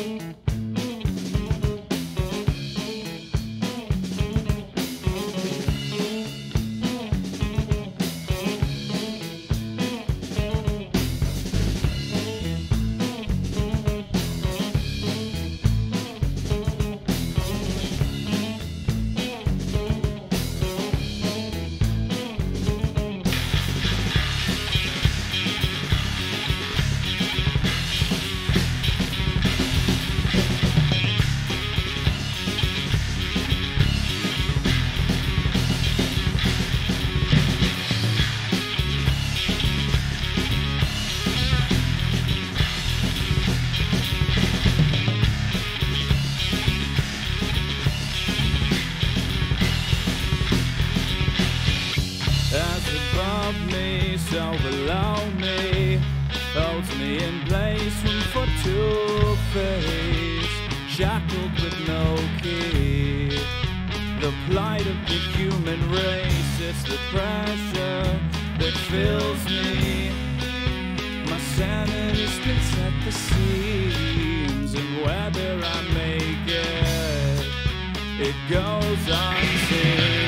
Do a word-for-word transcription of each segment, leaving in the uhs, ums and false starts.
Me, so below me, holds me in place from foot to face, shackled with no key. The plight of the human race, it's the pressure that fills me. My sanity splits at the seams, and whether I make it, it goes unseen.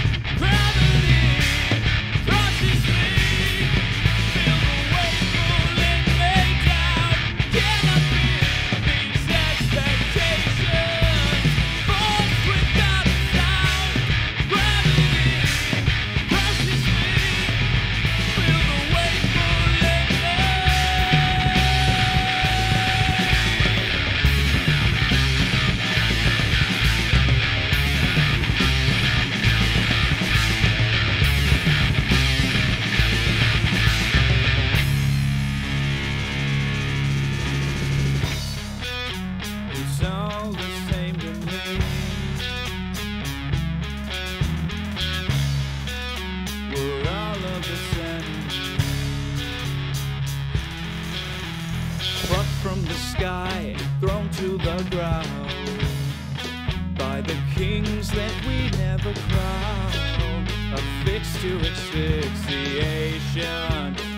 All the same to me. We're all of the same. Plucked from the sky, thrown to the ground by the kings that we never crowned, affixed to asphyxiation.